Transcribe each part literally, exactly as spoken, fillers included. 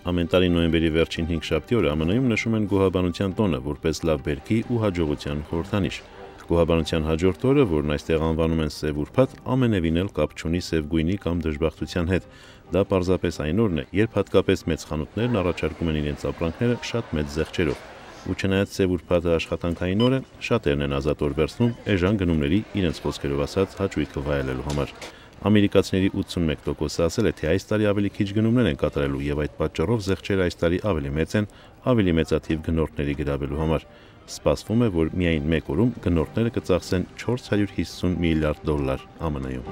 Ամեն տարի նոյեմբերի վերջին հինգշաբթի օրը ԱՄՆ-ում նշում են գոհաբանության տոնը որպես լավ բերքի ու հաջողության խորհրդանիշ։ Գոհաբանության հաջորդ օրը, որն այստեղ անվանում են Սև ուրբաթ, ամենևին էլ կապ չունի սև գույնի կամ դժբախտության հետ։ Դա պարզապես այն օրն է, երբ հատկապես մեծ խանութներն առաջարկում են իրենց ապրանքները շատ մեծ զեղչերով։ Ու չնայած Սև ուրբաթը աշխատանքային օր է, շատերն են ազատ օր վերցնում էժան գնումների իրենց խոսքերով ասած հաճույքը վայելելու համար։ Ամերիկացիների ութսունմեկ տոկոսը ասել է, թե այս տարի ավելի քիչ գնումներ են կատարելու եւ այդ պատճառով զեղչերը այս տարի ավելի մեծ են, ավելի մեծաթիվ գնորդների գրավելու համար։ Սպասվում է, որ միայն մեկ օրում գնորդները կծախսեն չորս հարյուր հիսուն միլիարդ դոլար ԱՄՆ-ում։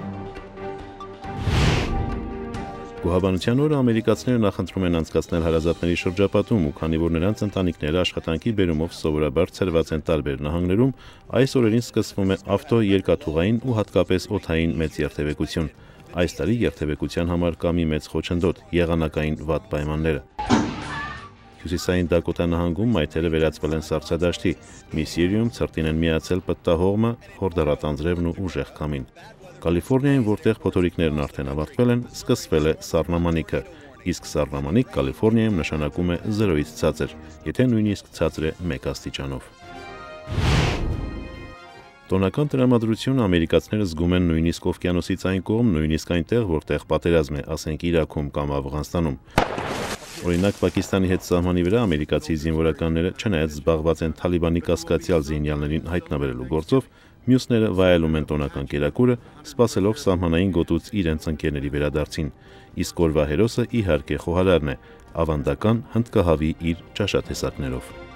Գոհաբանության օրը ամերիկացիները նախընտրում են անցկացնել հարազատների շրջապատում ու քանի որ նրանց ընտանիքները աշխատանքի բերումով սովորաբար ցրված են տարբեր նահանգներում, այս օրերին սկսվում է ավտո երկաթուղային ու հատկապես օդային մեծ երթևեկություն։ Այս տարի երթևեկության համար կա մի մեծ խոչընդոտ՝ եղանակային վատ պայմանները։ Հյուսիսային Դակոտա նահանգում մայթերը վերածվել են սառցադաշտի, Միսսուրիում ցրտին են միացել պտտահողմը, հորդառատ անձրևն ու ուժեղ քամին։ Կալիֆոռնիայում, որտեղ փոթորիկներն արդեն ավարտվել են, սկսվել է սառնամանիքը, իսկ սառնամանիք Կալիֆոռնիայում նշանակում է զրոյից ցածր, եթե նույնիսկ ցածր է մեկ աստիճանով։ Տոնական տրամադրությունը ամերիկացիները զգում են նույնիսկ օվկիանոսից այն կողմ, նույնիսկ այնտեղ, որտեղ պատերազմ է, ասենք Իրաքում կամ Աֆղանստանում։ Օրինակ Պակիստանի հետ սահմանի վրա ամերիկացի զինվորականները չնայած զբաղված են Թալիբանի կասկածյալ զինյալներին հայտնաբերելու գործով, մյուսները վայելում են տոնական կերակուրը, սպասելով սահմանային գոտուց իրենց ընկերների վերադարձին, իսկ օրվա հերոսը իհարկե խոհարարն է, ավանդական հնդկահավի իր ճաշատեսակներով։